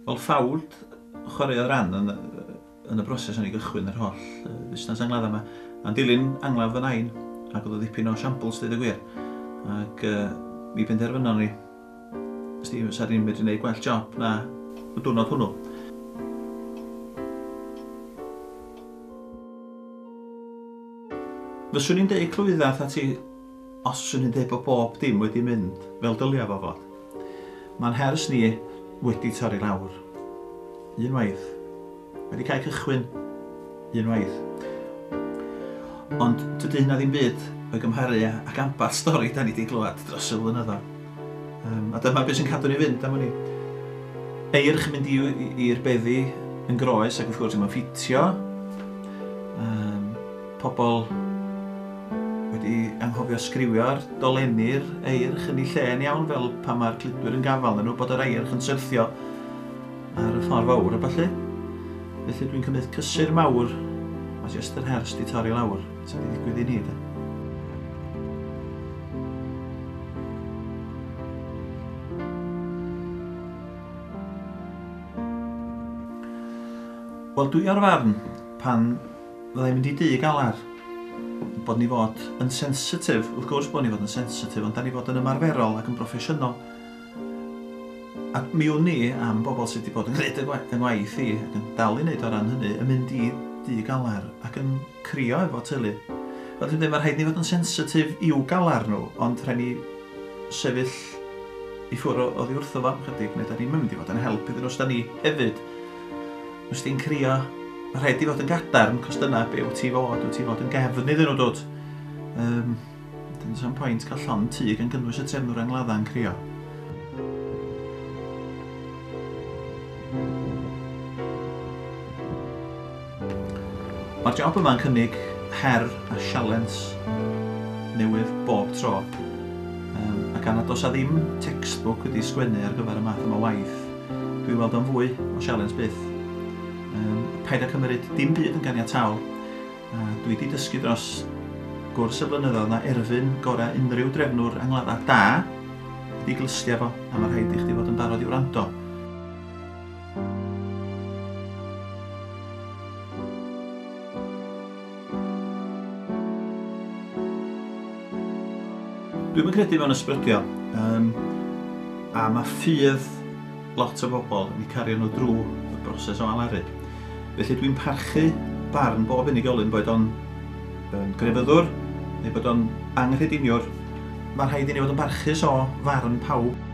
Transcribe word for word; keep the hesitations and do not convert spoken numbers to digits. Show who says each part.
Speaker 1: Wel, ffawd chwaraeodd ran yn, yn y broses o'n i gychwyn yr holl busnes angladd yma. A'n dilyn anglaf fy nain, ac oedd o ddipyn o siambls, dweud y gwir. Ac uh, mi benderfynon ni, ysdi, sa'n ni'n medru gwneud gwell job na y diwrnod hwnnw. Fyswn i'n deud clwyddaeth at i, os fyswn i'n deud bod bob dim wedi mynd fel dylia fo fod. Mae'n hers ni wedi torri lawr. Unwaith. Wedi cael cychwyn. Unwaith. Ond dydy hynna ddim byd o'i gymharu ac amball stori da ni wedi glywed dros y flynyddoedd. Um, a dyma beth sy'n cadw ni fynd am hynny. Eirch yn mynd i'r beddi yn groes ac wrth gwrs yma'n ffitio. Um, pobl wedi anghofio sgriwio'r dolenni'r eirch yn ei lle'n iawn fel pan mae'r cludwyr yn gafal nhw bod yr eirch yn syrthio ar y ffordd fawr a ballu. Felly dwi'n cymryd cysur mawr a jyst yr hers di torri lawr. Sy'n wedi digwydd i ni, de. Wel, dwi ar farn pan fyddai'n mynd i dŷ galar bod ni fod yn sensitif, wrth gwrs bod ni fod yn sensitif, ond da ni fod yn ymarferol ac yn broffesiynol. A mi wn ni am bobl sydd wedi bod yn gwneud y ngwaith i ac yn dal i wneud o ran hynny, yn mynd i dŷ galar ac yn crio efo teulu. Fel dwi'n dweud, mae rhaid ni fod yn sensitif i'w galar nhw, ond rhaid ni sefyll i ffwrdd o ddi wrtho fo chydig, neu da ni'n mynd i fod yn help iddyn nhw os da ni hefyd. Os di'n crio, mae rhaid i fod yn gadarn, cos dyna be wyt ti fod, wyt ti fod yn gefn iddyn nhw dod. Um, Dyna sa'n pwynt cael llon tŷ gan gynnwys y trefnwr angladda'n crio. Mae'r job yma'n cynnig her a sialens newydd bob tro. Um, ac anad os a ddim textbook wedi sgwennu ar gyfer y math yma waith, dwi'n weld o'n fwy o sialens byth. Um, paid â cymryd dim byd yn ganiataol. Uh, dwi wedi dysgu dros gwrs y blynyddoedd na erfyn gorau unrhyw drefnwr angladda da wedi glystio fo, a mae rhaid i chdi fod yn barod i'w wrando. Dwi'n credu mewn ysbrydio, um, a mae ffydd lot o bobl yn ei cario nhw drwy y broses o alaru. Felly dwi'n parchu barn bob unigolyn boed o'n grefyddwr neu bod o'n anghrediniwr. Mae'n rhaid i ni fod yn barchus o farn pawb.